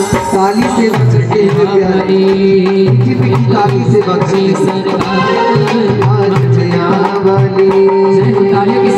काली से बचते हैं प्यारे कितनी काली से बची सरकार आज जया वाली काली की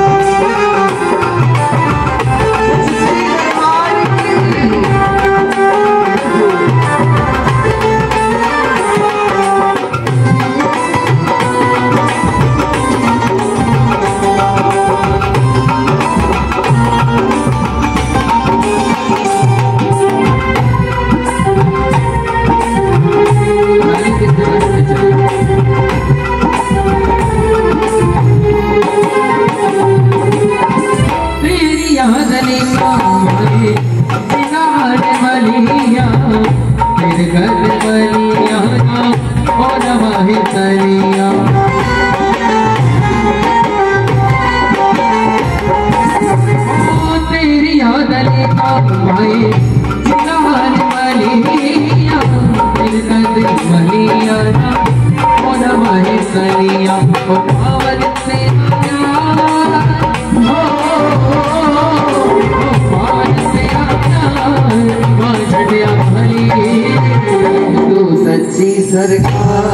सच्ची सरकार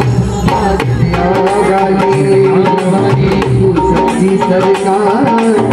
सच्ची सरकार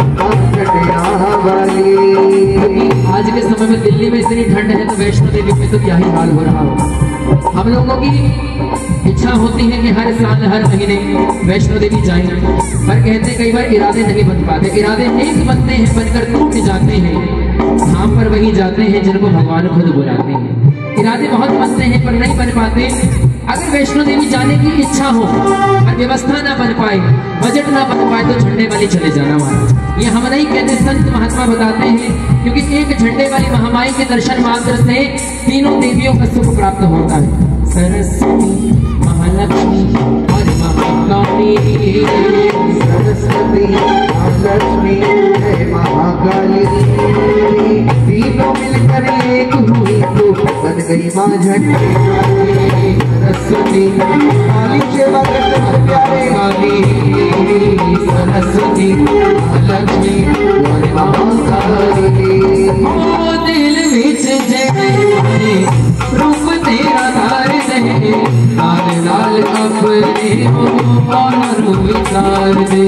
आज के समय में दिल्ली में इतनी ठंड है तो वैष्णो देवी में तो क्या ही हाल हो रहा हो। हम लोगों की इच्छा होती है कि हर साल हर महीने वैष्णो देवी जाएं, पर कहते कई बार इरादे नहीं बन पाते। इरादे एक बनते हैं बनकर टूट जाते हैं। धाम पर वही जाते हैं जिनको भगवान खुद बुलाते हैं। इरादे बहुत बनते हैं पर नहीं बन पाते। अगर वैष्णो देवी जाने की इच्छा हो और व्यवस्था ना बन पाए, बजट ना बन पाए तो झंडे वाली चले जाना महाराज। ये हम नहीं कहते, संत महात्मा बताते हैं, क्योंकि एक झंडे वाली महामाई के दर्शन मात्र से तीनों देवियों का सुख प्राप्त होता है। सरस्वती, महालक्ष्मी और महाकाली। सरस्वती, महालक्ष्मी, महाकाली तीनों मिलकर एक हुई तो बन गई माँ झंडे वाली। सरस्वती काली सेवा करते प्यारे काली। सरस्वती, महालक्ष्मी और महाकाली। ओ दिल विच जय रूप तेरा तार दे, लाल लाल अपने और विचार दे।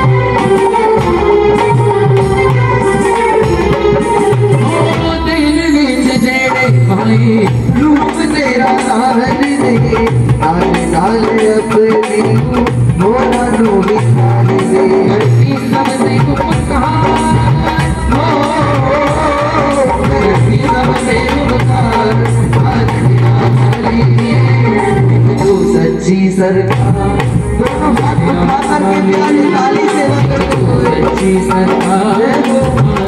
ओ दिल विच जय भाई रूप तेरा तार दे, लाल लाल अपने और विचार दे। सबसे उपकार सच्ची सरकार दोनों हाथ उठा करके प्यारे काली सेवा करते। सच्ची सरकार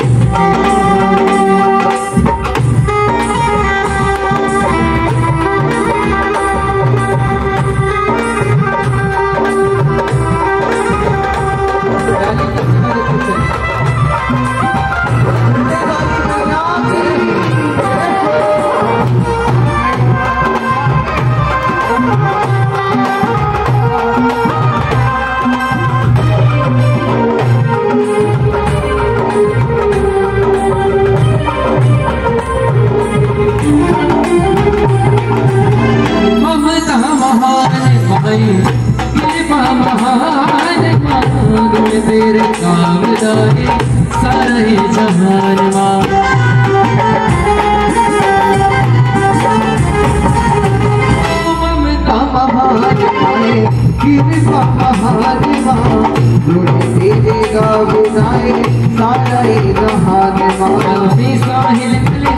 तेरे काम दाए सारे जहान माँ। ममता महान आए कृपा महान माँ, तेरे गाँव दाए सारे जहान माँ। साहिल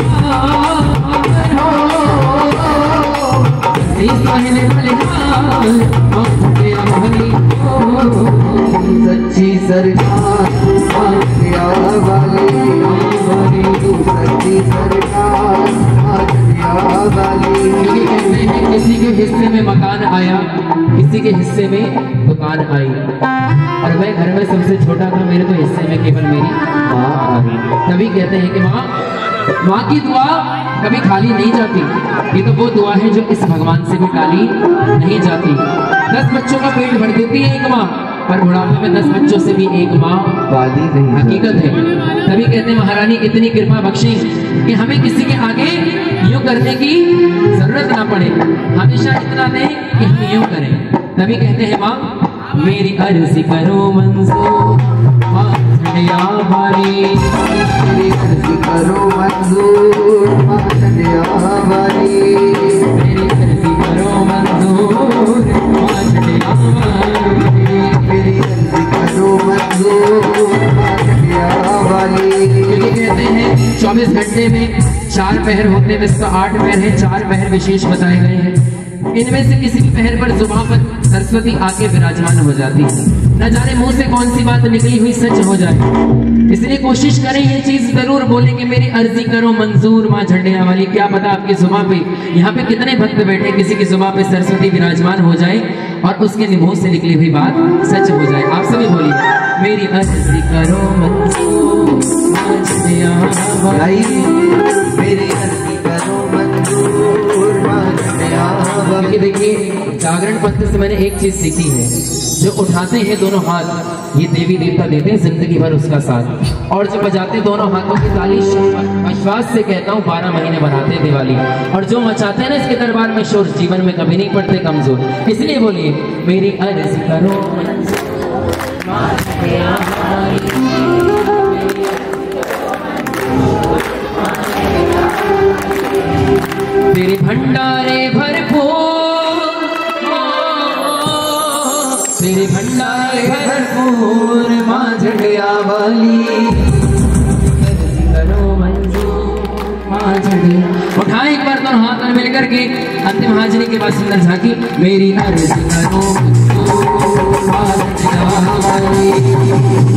सच्ची सरकार वाली। सच्ची सरकार वाली। कहते हैं किसी के हिस्से में मकान आया, किसी के हिस्से में दुकान आई, और मैं घर में सबसे छोटा था, मेरे तो हिस्से में केवल मेरी माँ आ गई। तभी कहते हैं कि माँ की दुआ कभी खाली नहीं जाती। ये तो वो दुआ है जो इस भगवान से भी खाली नहीं जाती। 10 बच्चों का पेट भर देती है एक माँ, पर बुढ़ापे में 10 बच्चों से भी एक माँ वाली नहीं। हकीकत है। तभी कहते हैं महारानी इतनी कृपा बख्शी कि हमें किसी के आगे यूं करने की जरूरत ना पड़े, हमेशा इतना दें कि हम यूं करें। तभी कहते हैं माँ मेरी अर्जी करो मंजूर माँ झंडिया वाली, मेरी अर्जी करो मंजूर माँ झंडिया वाली, मेरी अर्जी करो मंजूर माँ झंडिया वाली, मेरी अर्जी करो मंजूर माँ झंडिया वाली। क्योंकि कहते हैं 24 घंटे में 4 पहर होते हैं, इसका 8 पहर है, 4 पहर विशेष बताए गए हैं। इनमें से किसी भी पहर पर जुबान पर सरस्वती आके विराजमान हो जाती है, न जाने मुंह से कौन सी बात निकली हुई सच हो जाए। इसलिए कोशिश करें ये चीज जरूर बोले कि मेरी अर्जी करो मंजूर माँ झंडिया वाली। क्या पता आपकी जुबान पे, यहाँ पे कितने भक्त बैठे, किसी की जुबान पे सरस्वती विराजमान हो जाए और उसके मुंह से निकली हुई बात सच हो जाए। आप सभी बोलिए मेरी अर्जी करो मंजूर माँ झंडिया वाली, मेरी अर्जी करो मंजूर माँ झंडिया वाली। देखिए जागरण पत्र से मैंने एक चीज सीखी है, जो उठाते हैं दोनों हाथ ये देवी देवता देते हैं जिंदगी भर उसका साथ, और जो बजाते दोनों हाथों की ताली विश्वास से कहता हूँ 12 महीने बनाते हैं दिवाली, और जो मचाते हैं ना इसके दरबार में शोर जीवन में कभी नहीं पड़ते कमजोर। इसलिए बोलिए मेरी अर्जी करो तेरे भंडारे भरपूर, तेरे भंडारे भरपूर माँ झंडिया वाली, करो मंजूर माँ झंडिया। उठाए एक बार तो हाथ में मिलकर के अंतिम हाजिरी के बाद सुंदर झांकी मेरी अर्जी करो मंजूर माँ झंडिया वाली।